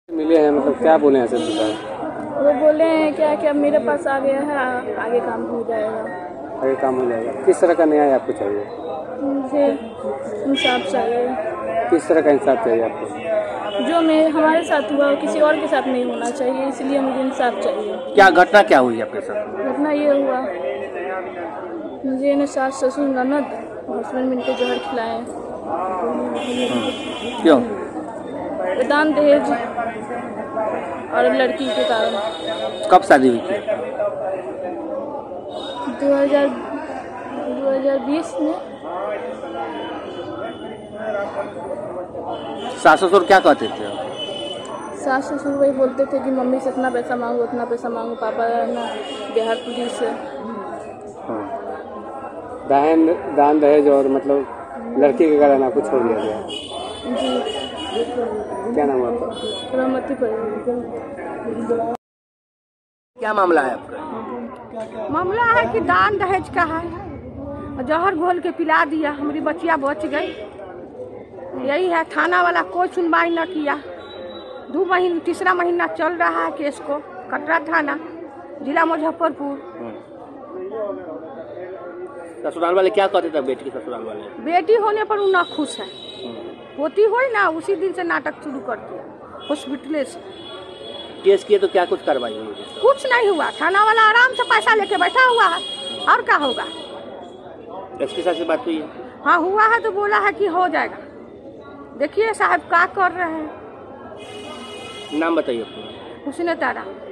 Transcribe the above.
मिले हैं, मतलब क्या बोले हैं सर साहब? वो बोले हैं क्या कि अब मेरे पास आ गया है, आगे काम हो जाएगा। आगे काम हो जाएगा। किस तरह का न्याय आपको चाहिए? मुझे इंसाफ चाहिए। किस तरह का इंसाफ चाहिए आपको? जो हमारे साथ हुआ किसी और के साथ नहीं होना चाहिए, इसलिए मुझे इंसाफ चाहिए। क्या घटना क्या हुई आपके साथ? घटना ये हुआ, मुझे न सास ससुर ननद हस्बैंड मिलकर जहर खिलाए। क्यों? दान दहेज और लड़की के कारण। कब शादी हुई थी? 2020 में। सास ससुर क्या कहते थे? सास ससुर वही बोलते थे कि मम्मी से इतना पैसा मांगो उतना पैसा मांगो, पापा ना बिहार पुलिस से। दान दहेज और मतलब लड़की के कारण आपको छोड़ दिया गया? जी। क्या नाम है आपका? रहमती पर। क्या मामला है आपका? मामला है कि दान दहेज का है, जहर घोल के पिला दिया, हमारी बच्चियाँ बच गई। यही है, थाना वाला कोई सुनवाई न किया। 2 महीना तीसरा महीना चल रहा है केस को। कटरा थाना, जिला मुजफ्फरपुर। ससुराल वाले क्या कहते थे बेटी के? ससुराल वाले बेटी होने पर वो ना खुश है। होती हो ना, उसी दिन से नाटक शुरू कर दिया हॉस्पिटल से। केस किए तो क्या कुछ कार्रवाई हुई? कुछ नहीं हुआ, थाना वाला आराम से पैसा लेके बैठा हुआ है, और क्या होगा। एसपी साहब से बात हुई है? हाँ हुआ है, तो बोला है कि हो जाएगा। देखिए साहब क्या कर रहे हैं। नाम बताइए अपना। हुस्न तारा।